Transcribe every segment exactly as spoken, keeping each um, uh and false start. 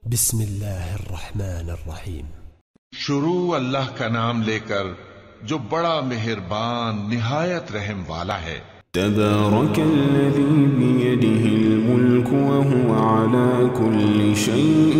بسم اللہ الرحمن الرحیم۔ شروع اللہ کا نام لے کر جو بڑا مہربان نہایت رحم والا ہے۔ تبارک الذی بیدہ الملک وہو علی کل شیء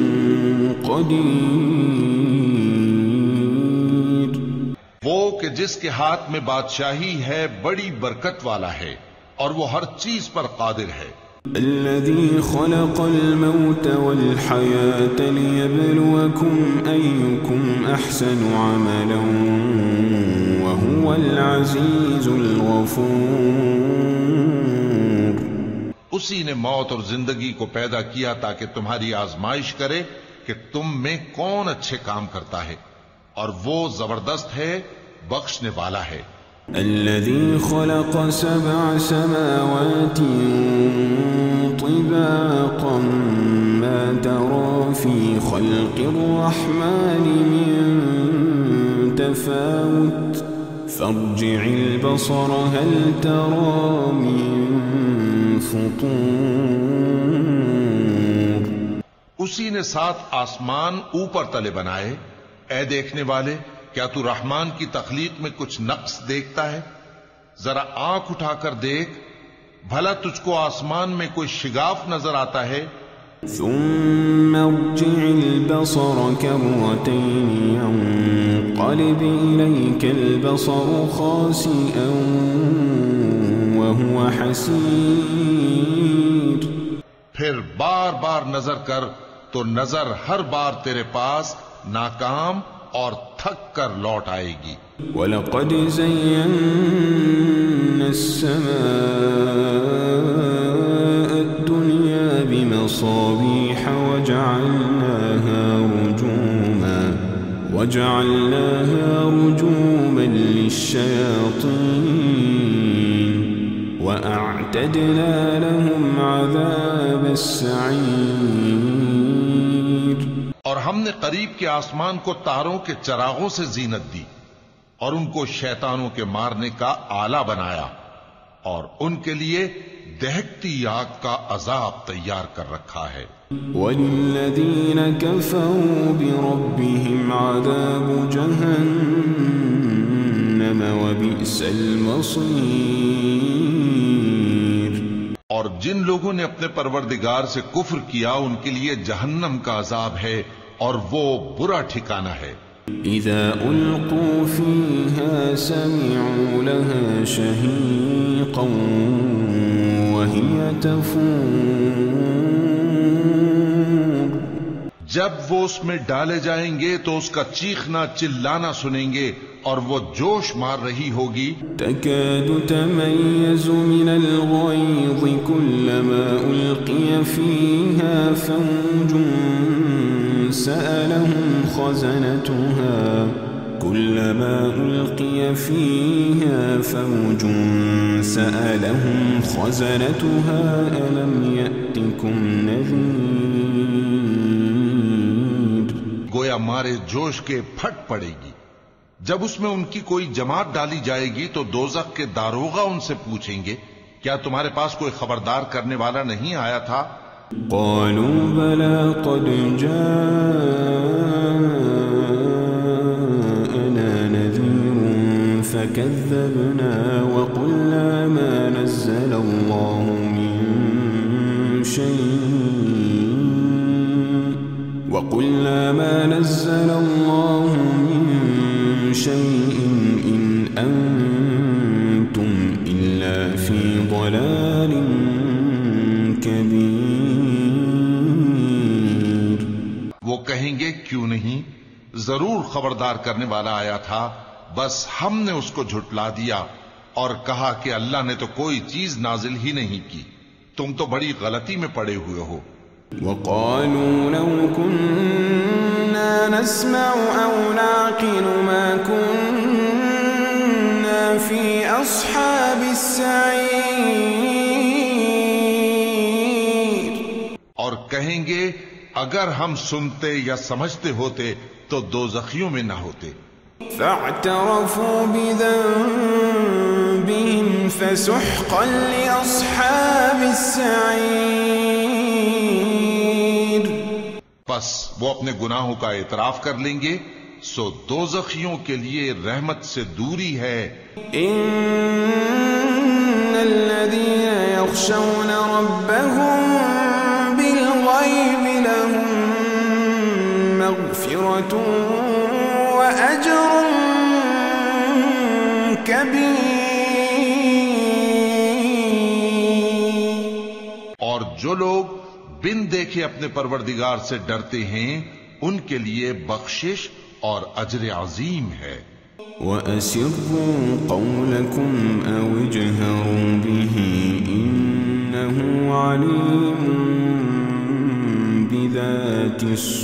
قدیر۔ وہ کہ جس کے ہاتھ میں بادشاہی ہے بڑی برکت والا ہے اور وہ ہر چیز پر قادر ہے۔ الذي خلق الموت والحياة ليبلوكم أيكم أحسن عملا وهو العزيز الغفور۔ اسی نے موت اور زندگی کو پیدا کیا تاکہ تمہاری آزمائش کرے کہ تم میں کون اچھے کام کرتا ہے، اور وہ زبردست ہے، بخشنے والا ہے۔ الذي خلق سبع سماوات طباقا ما ترى في خلق الرحمن من تفاوت فارجع البصر هل ترى من فطور۔ اسی نے سات آسمان اوپر تلے بنائے۔ اے دیکھنے والے، کیا تو رحمان کی تخلیق میں کچھ نقص دیکھتا ہے؟ ذرا آنکھ اٹھا کر دیکھ، بھلا تجھ کو آسمان میں کوئی شگاف نظر آتا ہے؟ ثم ارجع البصر كرتين ينقلب إليك البصر خاسئا وهو حسير۔ پھر بار بار نظر کر تو نظر ہر بار تیرے پاس ناکام اور تھک کر لوٹ آئے گی۔ وَلَقَدْ زَيَّنَّا السَّمَاءَ الدُّنْيَا بِمَصَابِيحَ وَجَعَلْنَاهَا رُجُومًا وَجَعَلْنَاهَا رُجُومًا لِلشَّيَاطِينِ وَأَعْتَدْنَا لَهُمْ عَذَابَ السَّعِيرِ۔ اور ہم نے قریب کے آسمان کو تاروں کے چراغوں سے زینت دی اور ان کو شیطانوں کے مارنے کا آلہ بنایا، اور ان کے لیے دہکتی آگ کا عذاب تیار کر رکھا ہے۔ وَلِلَّذِينَ كَفَرُوا بِرَبِّهِمْ عَذَابُ جَهَنَّمَ وَبِئْسَ الْمَصِيرُ۔ اور جن لوگوں نے اپنے پروردگار سے کفر کیا ان کے لیے جہنم کا عذاب ہے اور وہ برا ٹھکانہ ہے۔ اذا القوا فيها سمعوا لها شهيقا وهي تفور۔ جب وہ اس میں ڈالے جائیں گے تو اس کا چیخنا چلانا سنیں گے اور وہ جوش مار رہی ہوگی۔ تكاد تميز من الغيظ كلما ألقي فيها فوج سألهم خزنتها كلما ألقي فيها فوج سألهم خزنتها ألم يأتكم نذير۔ گویا مارے جوش کے پھٹ پڑے گی۔ جب اس میں ان کی کوئی جماعت ڈالی جائے گی تو دوزخ کے داروغہ ان سے پوچھیں گے، کیا تمہارے پاس کوئی خبردار کرنے والا نہیں آیا تھا؟ قالوا بلى قد جاءنا نذير فكذبنا وقلنا ما نزل الله من شيء وقلنا ما نزل الله من شيء إن أنتم إلا في ضلال كبير۔ وہ کہیں گے کیوں نہیں، ضرور خبردار کرنے والا آیا تھا، بس ہم نے اس کو جھٹلا دیا اور کہا کہ اللہ نے تو کوئی چیز نازل ہی نہیں کی، تم تو بڑی غلطی میں پڑے ہوئے ہو۔ وقالوا لو كنا نسمع أو نعقل ما كنا في أصحاب السعير۔ اور کہیں گے اگر ہم سنتے یا سمجھتے ہوتے تو دوزخیوں میں نہ ہوتے۔ فاعترفوا بذنبهم فسحقا لأصحاب السعير۔ پس وہ اپنے گناہوں کا اعتراف کر لیں گے، سو دوزخیوں کے لیے رحمت سے دوری ہے۔ ان الذين يخشون ربهم بالغيب لهم مغفرة وأجر كبير۔ اور جو لوگ بن دیکھے اپنے پروردگار سے ڈرتے ہیں ان کے لیے بخشش اور اجر عظیم ہے۔ وَأَسِرُّوا قَوْلَكُمْ أَوْ اجْهَرُوا بِهِ إِنَّهُ عَلِيمٌ بِذَاتِ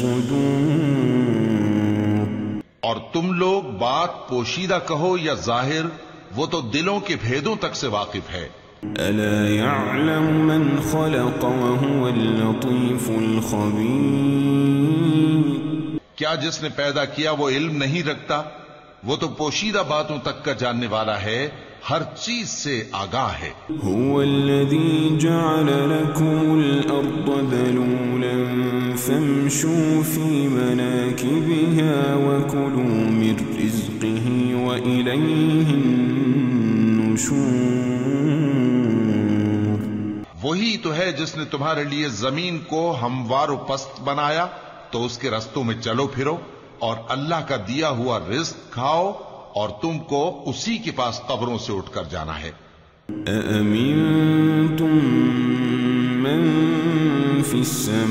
الصُّدُورِ۔ اور تم لوگ بات پوشیدہ کہو یا ظاہر، وہ تو دلوں کے بھیدوں تک سے واقف ہے۔ أَلَا يَعْلَمُ مَنْ خَلَقَ وَهُوَ اللَّطِيفُ الْخَبِيرُ۔ کیا جس نے پیدا کیا وہ علم نہیں رکھتا؟ وہ تو پوشیدہ باتوں تک کا جاننے والا ہے، ہر چیز سے آگاہ ہے۔ هو الذي جعل لكم الأرض ذلولا فامشوا في مناكبها وكلوا من رزقه وإليه النشور۔ وہی تو ہے جس نے تمہارے لیے زمین کو ہموار و پست بنایا تو اس کے رستوں میں چلو پھرو، اور اللہ کا دیا ہوا رزق کھاؤ، اور تم کو اسی کے پاس قبروں سے اٹھ کر جانا ہے۔ أَأَمِنْتُمْ مَنْ فِي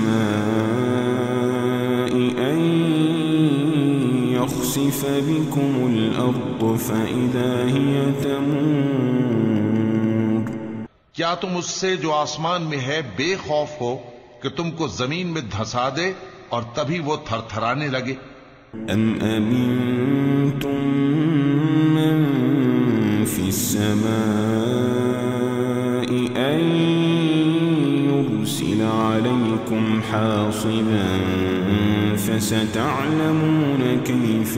السَّمَاءِ أَنْ يَخْسِفَ بِكُمُ الْأَرْضَ فَإِذَا هِيَ تَمُورُ۔ کیا تم اس سے جو آسمان میں ہے بے خوف ہو کہ تم کو زمین میں دھسا دے اور تبھی وہ تھر تھرانے لگے؟ أَمْ أَمِنْتُمْ مَنْ فِي السَّمَاءِ أَنْ يُرْسِلَ عَلَيْكُمْ حَاصِبًا فَسَتَعْلَمُونَ كَيْفَ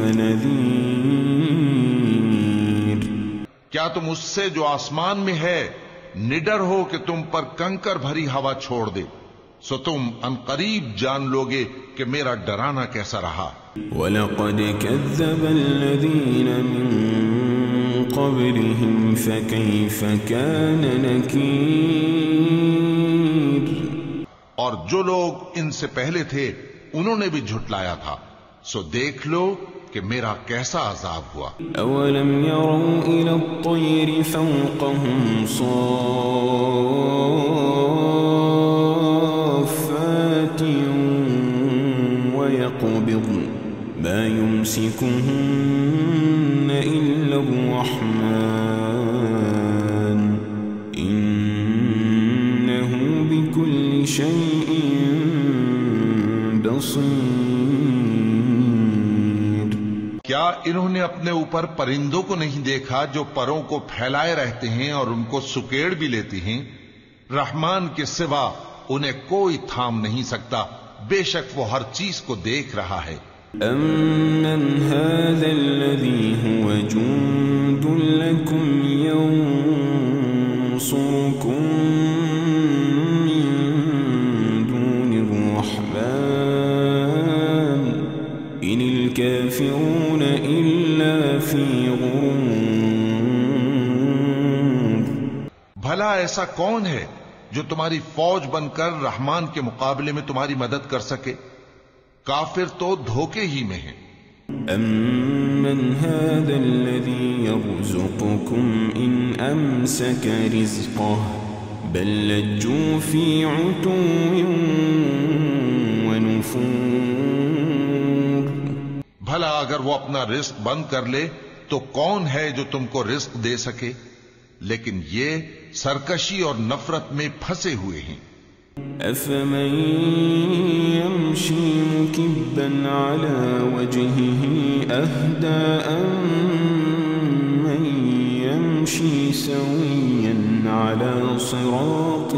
نَذِيرٌ۔ کیا تم اس سے جو آسمان میں ہے نڈر ہو کہ تم پر کنکر بھری ہوا چھوڑ دے؟ سو تم عنقریب جان لوگے کہ میرا ڈرانا کیسا رہا۔ وَلَقَدْ كَذَّبَ الَّذِينَ مِن قَبْلِهِمْ فَكَيْفَ كَانَ نَكِيرٌ۔ اور جو لوگ ان سے پہلے تھے انہوں نے بھی جھٹلایا تھا، سو دیکھ لو کہ میرا کیسا عذاب ہوا۔ أَوَلَمْ يَرَوْا إِلَى الطَّيْرِ فَوْقَهُمْ صَافَّاتٍ وَيَقْبِضْنَ مَا يُمْسِكُهُنَّ إِلَّا الرَّحْمَنُ إِنَّهُ بِكُلِّ شَيْءٍ بَصِيرٌ۔ کیا انہوں نے اپنے اوپر پرندوں کو نہیں دیکھا جو پروں کو پھیلائے رہتے ہیں اور ان کو سکیڑ بھی لیتی ہیں؟ رحمان کے سوا انہیں کوئی تھام نہیں سکتا، بے شک وہ ہر چیز کو دیکھ رہا ہے۔ أَمَّنْ هَذَا الَّذِي هُوَ جُندٌ لَكُمْ يَنصُرُكُم مِّن دُونِ الرَّحْمَنِ إِنِ الْكَافِرُونَ إِلَّا فِي غُرُورٍ۔ بھلا ایسا کون ہے جو تمہاری فوج بن کر رحمان کے مقابلے میں تمہاری مدد کر سکے؟ کافر تو دھوکے ہی میں ہیں۔ أَمَّنْ هَذَا الَّذِي يَرْزُقُكُمْ إِنْ أَمْسَكَ رِزْقَهُ بَلْ لَجُّوا فِي عُتُوٍّ وَنُفُورٍ۔ بھلا اگر وہ اپنا رزق بند کر لے تو کون ہے جو تم کو رزق دے سکے؟ لیکن یہ سرکشی اور نفرت میں پھنسے ہوئے ہیں۔ أَفَمَن يَمْشِي مُكِبًّا عَلَى وَجْهِهِ أَهْدَىٰ أَمَّن يَمْشِي سَوِيًّا عَلَى صِرَاطٍ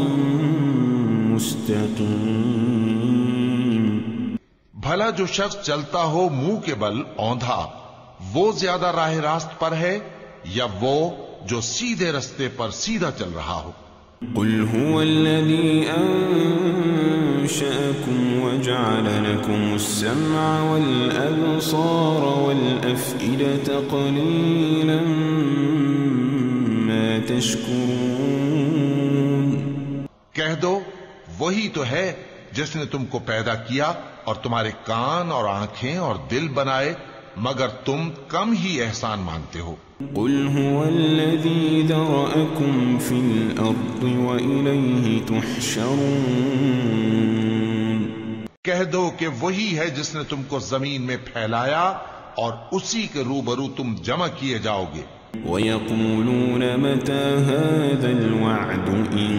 مُسْتَقِيمٍ۔ بھلا جو شخص چلتا ہو منہ کے بل اوندھا، وہ زیادہ راہ راست پر ہے یا وہ جو سیدھے رستے پر سیدھا چل رہا ہو؟ قل هو الذي أنشأكم وجعل لكم السمع والأبصار والأفئدة قليلا ما تشكرون. کہہ دو وہی تو ہے جس نے تم کو پیدا کیا اور تمہارے کان اور آنکھیں اور دل بنائے، مگر تم کم ہی احسان مانتے ہو. قل هو الذي ذرأكم في الأرض وإليه تحشرون. کہہ دو کہ وہی ہے جس نے تم کو زمین میں پھیلایا اور اسی کے روبرو تم جمع کیے جاؤ گے. ويقولون متى هذا الوعد إن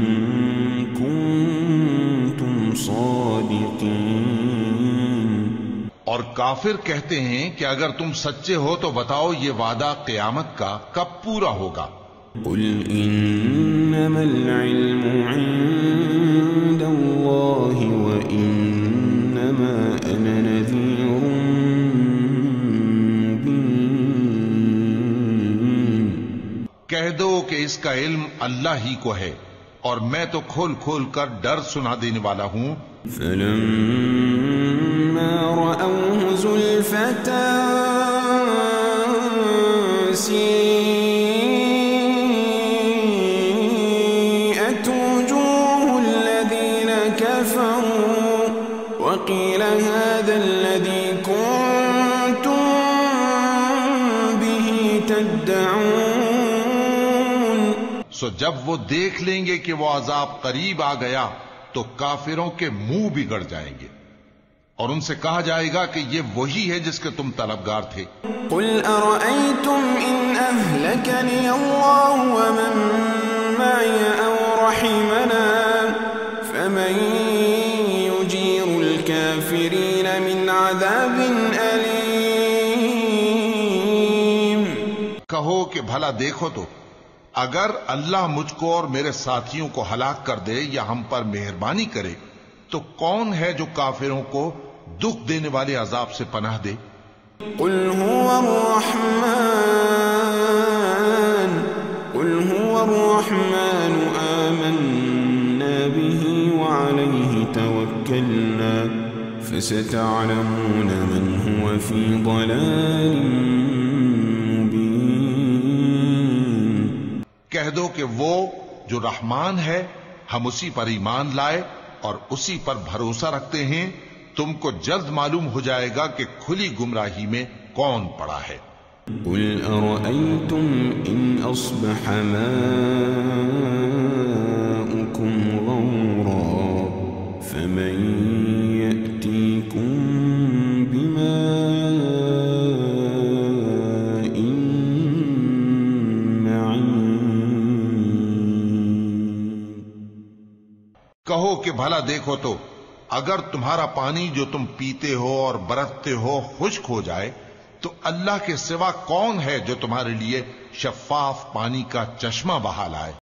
كنتم صادقين. اور کافر کہتے ہیں کہ اگر تم سچے ہو تو بتاؤ یہ وعدہ قیامت کا کب پورا ہوگا. قل انما العلم عند الله وانما انا نذير مبين. کہہ دو کہ اس کا علم اللہ ہی کو ہے اور میں تو کھول کھول کر ڈر سنا دینے والا ہوں. فلما رأوه زلفة سيئت وجوه الذين كفروا وقيل هذا الذي كنتم به تدعون. سو جب وہ دیکھ لیں گے کہ وہ عذاب قریب آ گیا تو کافروں کے منہ بگڑ جائیں گے اور ان سے کہا جائے گا کہ یہ وہی ہے جس کے تم طلبگار تھے. قل أرأيتم إن أهلكني الله ومن معي أو رحمنا فمن يجير الكافرين من عذاب أليم. کہو کہ بھلا دیکھو تو اگر اللہ مجھ کو اور میرے ساتھیوں کو ہلاک کر دے یا ہم پر مہربانی کرے تو کون ہے جو کافروں کو دکھ دینے والے عذاب سے پناہ دے. قل هو الرحمن قل هو الرحمن آمنا به وعليه توكلنا فستعلمون من هو في ضلال مبين. کہہ دو کہ وہ جو رحمان ہے ہم اسی پر ایمان لائے اور اسی پر بھروسہ رکھتے ہیں، تم کو جلد معلوم ہو جائے گا کہ کھلی گمراہی میں کون پڑا ہے. قل أرأيتم إن أصبح ماؤكم غورا فمن يأتيكم بماء معين. کہو کہ بھلا دیکھو تو اگر تمہارا پانی جو تم پیتے ہو اور برتتے ہو خشک ہو جائے تو اللہ کے سوا کون ہے جو تمہارے لیے شفاف پانی کا چشمہ بہا لائے.